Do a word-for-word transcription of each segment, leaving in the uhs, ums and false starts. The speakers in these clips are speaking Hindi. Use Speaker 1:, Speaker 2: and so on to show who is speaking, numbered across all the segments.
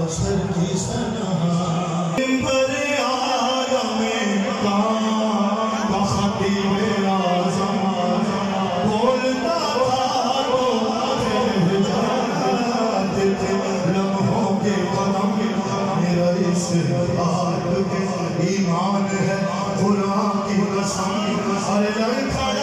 Speaker 1: कौसर की सनहा भरे आलम कां खतीबे आज़म बोलता था तो जाते थे लम्हों के कदम मेरा इस बात के ईमान है खुदा की कसम अरे लड़खड़ा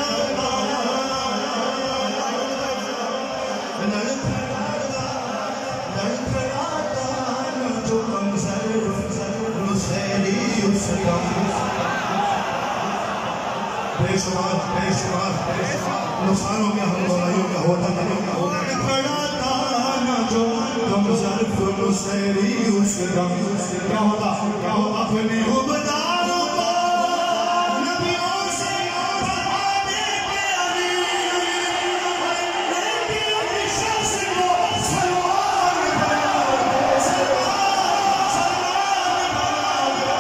Speaker 1: बेशुमार बेशुमार नुकसानों के हम बुराइयों का होता नहीं खड़ा था ना जो तुम सर्फ मुसैरी उस दम क्या होता क्या होता अपने उबदारों को नबियों से फरमाने के अमीर नबियों की शख्स को सलमान बनाओ सलमान सलमान बनाओ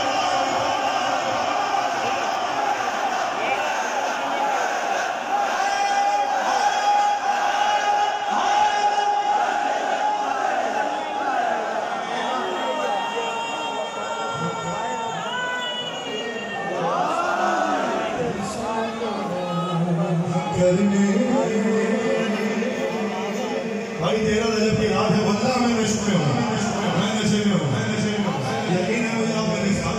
Speaker 1: करने भाई तेरह रजब की रात है वल्लाह मैं नशे में हूँ मैं नशे में हूँ मैं नशे में हूँ यकीन है मुझे आप मेरे साथ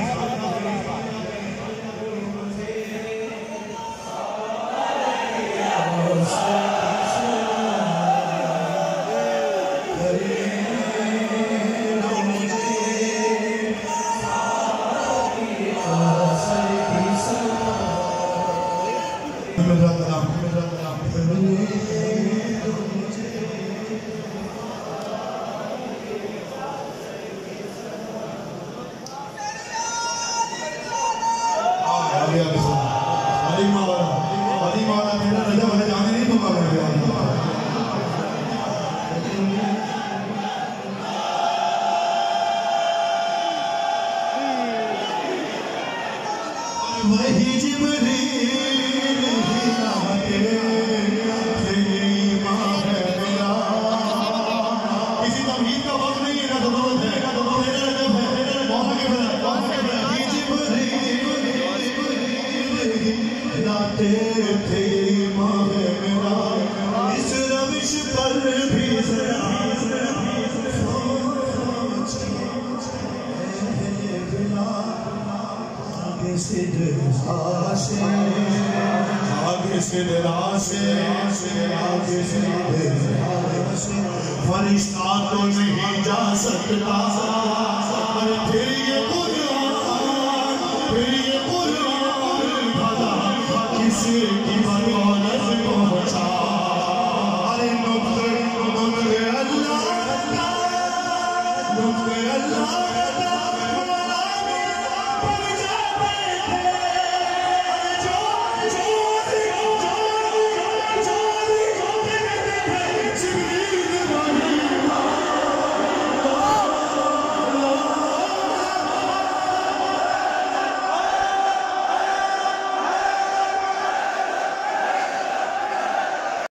Speaker 1: वही जिब्रील आते तेरी माँ है मेरा किसी तमहीद का वक्त नहीं है ना ज़रूरत है ना तो तेरा रजब है तेरा मौका के बना मौका के बना वही जिब्रील आते तेरी माँ है मेरा इस रविश पर भी जरा से आगे से निराशे आगे से फरिश्ता तो नहीं जा सकता पर फिर ये कुरान फिर ये कुरान भला किसी की